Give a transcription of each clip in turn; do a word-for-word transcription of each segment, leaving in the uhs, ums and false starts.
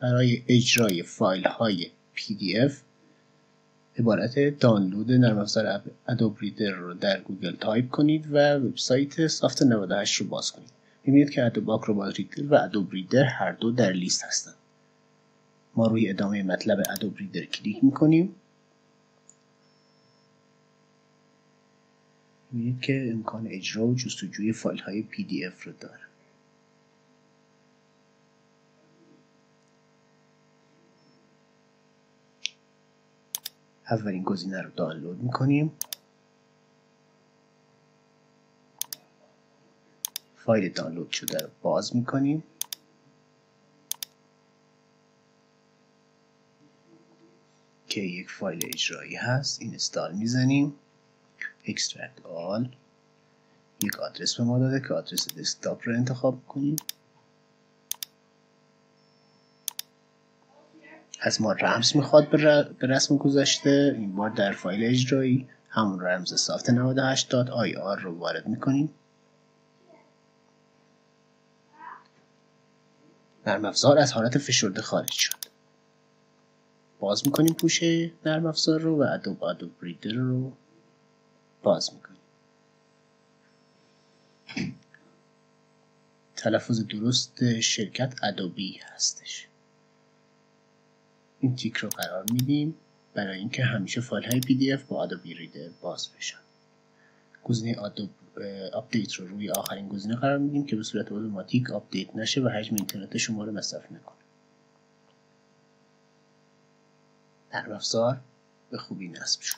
برای اجرای فایل های پی دی اف عبارت دانلود نرم افزار ادوب ریدر رو در گوگل تایپ کنید و وبسایت سافت نود و هشت رو باز کنید. می‌بینید که ادوب آکروبات ریدر و ادوب ریدر هر دو در لیست هستند. ما روی ادامه مطلب ادوب ریدر کلیک می‌کنیم. می‌بینید که امکان اجرا و جستجوی فایل های پی دی اف رو داره. اولین گزینه رو دانلود می‌کنیم. فایل دانلود شده رو باز می‌کنیم. که یک فایل اجرایی هست. اینستال میزنیم. اکسترکت آل. یک آدرس به ما داده که آدرس دسکتاپ رو انتخاب کنیم. از ما رمز میخواد به رسم گذشته. این بار در فایل اجرایی همون رمز سافت نود و هشت دات آی آر رو وارد میکنیم. نرم افزار از حالت فشرده خارج شد. باز میکنیم پوشه نرم افزار رو و ادوب ادوب ریدر رو باز میکنیم. تلفظ درست شرکت ادوبی هستش. این تیک رو قرار میدیم برای اینکه همیشه فایل های پی دی اف با ادوبی ریدر باز بشن. گزینه ادوب آپدیت رو روی آخرین گزینه قرار میدیم که به صورت اتوماتیک آپدیت نشه و حجم اینترنت شما رو مصرف نکنه. نرم افزار به خوبی نصب شد.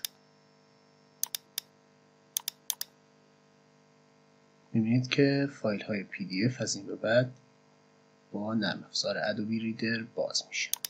می‌بینید که فایل های پی دی اف از این به بعد با نرم افزار ادوبی ریدر باز میشه.